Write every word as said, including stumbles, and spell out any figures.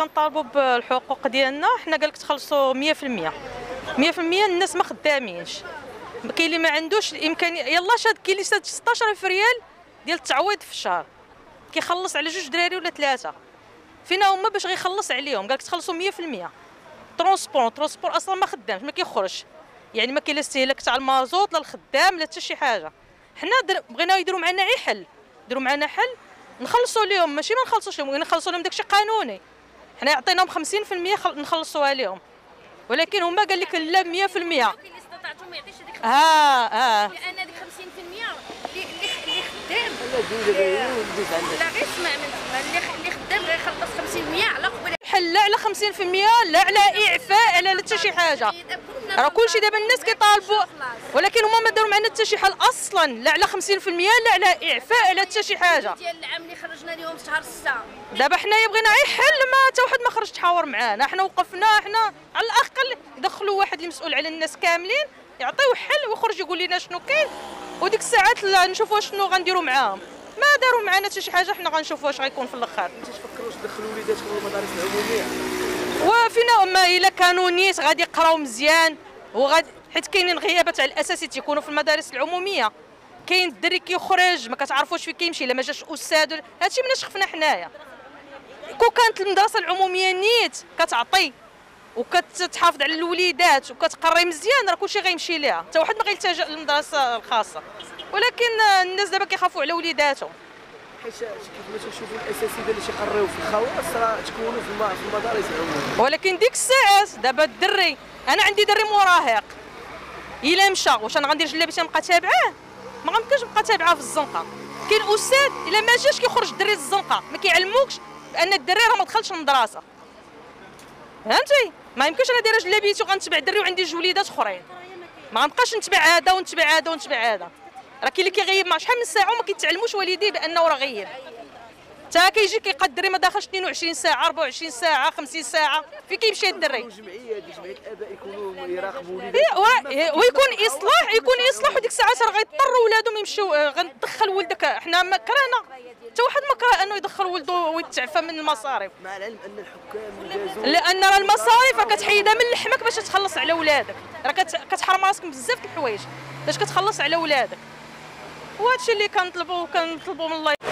كنطالبوا بالحقوق ديالنا، حنا قالك تخلصوا مية في المية مية في المية. الناس ما خدامينش، كاين اللي ما عندوش الامكانيه. يلاه شاد كاين اللي شاد ستطاش ألف ريال ديال التعويض في الشهر، كيخلص على جوج دراري ولا ثلاثه. فينا هما باش غيخلص عليهم؟ قالك تخلصوا مية في المية. ترونسبور ترونسبور اصلا ما خدامش، ما كيخرجش، يعني ما كاين لا استهلاك تاع المازوت لا الخدام لا حتى شي حاجه. حنا بغينا يديروا معنا غير حل، يديروا معنا حل نخلصوا لهم، ماشي ما نخلصوش لهم، نخلصوا لهم داكشي قانوني. حنا عطيناهم خمسين في المية نخلصوها لهم، ولكن هما قال لك لا مية في المية. اللي استطعتوا ما يعطيش هذيك اه اه لان هذيك خمسين في المية اللي اللي خدام لا غير اسمع من تما اللي خدام غيخلص خمسين في المية على قبل حل، لا على خمسين في المية لا على اعفاء لا حتى شي حاجه. راه كلشي دابا الناس كيطالبوا، ولكن هما ما داروا معنا حتى شي حل اصلا، لا على خمسين في المية لا على اعفاء لا حتى شي حاجه. ديال العام اللي خرجنا لهم في شهر ستة دابا حنايا بغينا غير حل، ما حتى واحد ما خرج تحاور معانا. حنا وقفنا، حنا على الاقل يدخلوا واحد اللي مسؤول على الناس كاملين يعطيو حل ويخرج يقول لنا شنو كاين، وديك الساعات نشوفوا شنو غنديروا معاهم. ما داروا معنا حتى شي حاجه، حنا غنشوفوا واش غيكون في الاخر. انت تفكروش تدخلوا وليداتكم للمدارس العموميه؟ وفينا ما الا كانوا نيت غادي يقراو مزيان وغادي، حيت كاينين غيابات على الاساسي تيكونوا في المدارس العموميه. كاين الدري كيخرج ما كتعرفوش فين كيمشي، الا ما جاش استاذ. هادشي مناش خفنا حنايا. كون كانت المدرسه العموميه نيت كتعطي وكتحافظ على الوليدات وكتقري مزيان، راه كلشي غيمشي ليها، حتى واحد ما غيلتجئ للمدرسه الخاصه. ولكن الناس دابا كيخافوا على وليداتهم، حيت كيف ما تشوفوا الاساتذه اللي تيقريو في الخواص راه تكونوا في المدارس العموميه. ولكن ديك الساعات دابا الدري، انا عندي دري مراهق الا مشى واش انا غندير جلابيتي نبقى تابعاه؟ ما غنبقاش نبقى تابعاه في الزنقه. كاين استاذ الا ما جاش كيخرج الدري للزنقه، ما كيعلموكش بان الدري راه ما دخلش للمدرسه. فهمتي؟ ما يمكنش انا دايره جلابيتي وغنتبع الدري وعندي جوج وليدات اخرين، ما غنبقاش نتبع هذا ونتبع هذا ونتبع هذا. راه كاين اللي كيغيب مع شحال من ساعه وما كيتعلموش والديه بانه راه غيب. حتى كيجي كيلقى الدري ما داخلش اثنين وعشرين ساعه أربعة وعشرين ساعه خمسين ساعه، فين كيمشي الدري؟ جمعيه ديال جمعيه الاباء يكونوا يراقبوا وليداتهم ويكون اصلاح، يكون اصلاح. وديك الساعات راه غيضطروا ولادهم يمشيو. غندخل ولدك، حنا ما كرهنا حتى واحد ما كره انه يدخل ولده ويتعفى من المصاريف، مع العلم ان الحكام جازوا لان راه المصاريف راه كتحيدها من لحمك باش تخلص على ولادك. راه كتحرم راسك بزاف د الحوايج باش كتخلص على ولادك. وهذا الشيء اللي كنطلبوا كنطلبوا من الله.